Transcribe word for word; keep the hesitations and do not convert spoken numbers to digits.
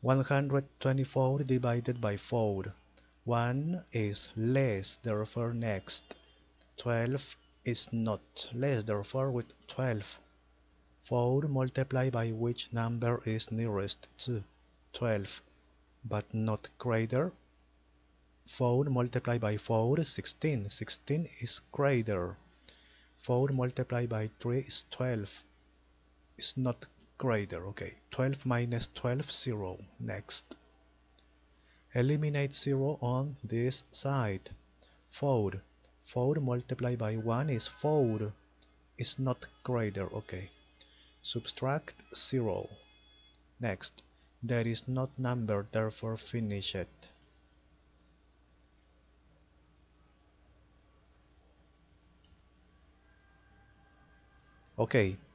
one hundred twenty-four divided by four. one is less, therefore next. twelve is not less, therefore with twelve. four multiplied by which number is nearest to twelve, but not greater. four multiplied by four, sixteen. sixteen is greater. four multiplied by three is twelve. It's not greater. Okay, twelve minus twelve, zero. Next. Eliminate zero on this side. four. four multiplied by one is four. It's not greater. Okay. Subtract zero. Next. There is not number, therefore finish it. Okay,